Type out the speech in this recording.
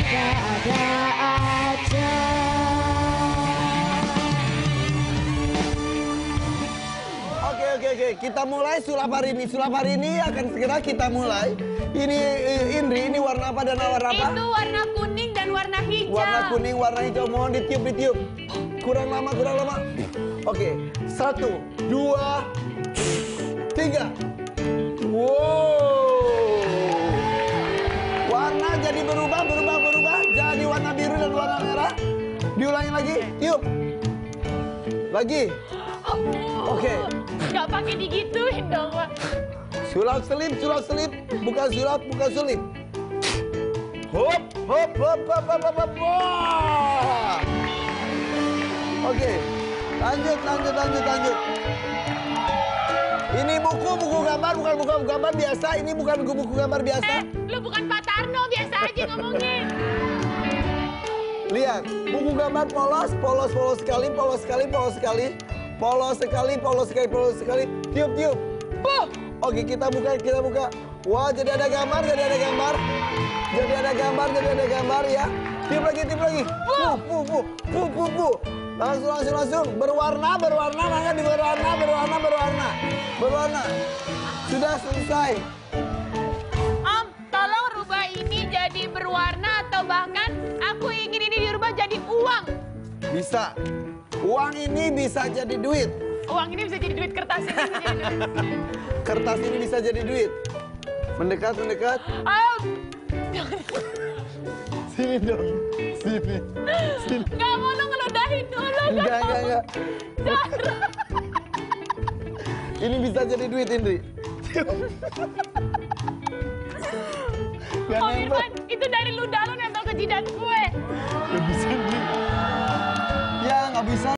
ada-ada aja. Oke, kita mulai sulap hari ini. Sulap hari ini akan segera kita mulai. Ini Indri, ini warna apa dan warna apa? Itu warna kuning dan warna hijau. Warna kuning, warna hijau. Mohon ditiup. Kurang lama. Oke, 1, 2, 3. Wow. Warna jadi berubah. Jadi warna biru dan warna merah. Diulangi lagi, tiup. Lagi. Oke. Nggak pakai digituin dong, Pak. Sulap selip. Bukan sulap, bukan sulip. Hop. Wah. Oke. Lanjut. Ini buku gambar, bukan buku gambar biasa. Ini bukan buku gambar biasa. Lu bukan Pak Tarno, biasa aja ngomongin. Lihat, buku gambar polos sekali. Polos sekali. Tiup. Oke, kita buka. Wah, jadi ada gambar. Ya. Tiup lagi. Langsung. Berwarna. Mangga di berwarna. Sudah selesai. Om, tolong rubah ini jadi berwarna atau bahkan aku ingin ini dirubah jadi uang. Bisa. Uang ini bisa jadi duit. Uang ini bisa jadi duit, kertas ini bisa jadi duit. Kertas ini bisa jadi duit. Mendekat. Om, Sini dong. Sini. nggak mau lu ngeludahin dulu. Enggak. Ini bisa jadi duit, Indri. Gak Om nempel. Irfan, itu